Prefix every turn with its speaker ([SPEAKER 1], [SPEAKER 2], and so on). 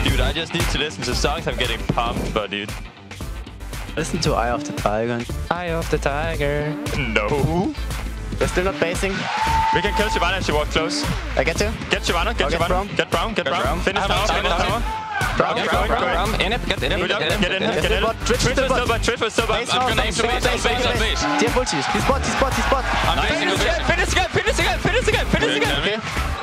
[SPEAKER 1] Dude, I just need to listen to songs I'm getting pumped for, dude.
[SPEAKER 2] Listen to Eye of the Tiger.
[SPEAKER 1] Eye of the Tiger. No.
[SPEAKER 2] They're still not basing.
[SPEAKER 1] We can kill Shyvana if she walks close.
[SPEAKER 2] I get to.
[SPEAKER 1] Get Shyvana, get Shyvana. Get Brown, get Brown. Finish tower, finish tower. Brown.
[SPEAKER 3] In it, get in.
[SPEAKER 1] Good job, get in. Triff was still bot.
[SPEAKER 3] I'm gonna aim to base.
[SPEAKER 2] Dear ultis. He's bot.
[SPEAKER 3] I'm basing.
[SPEAKER 1] Finish again.
[SPEAKER 2] Okay.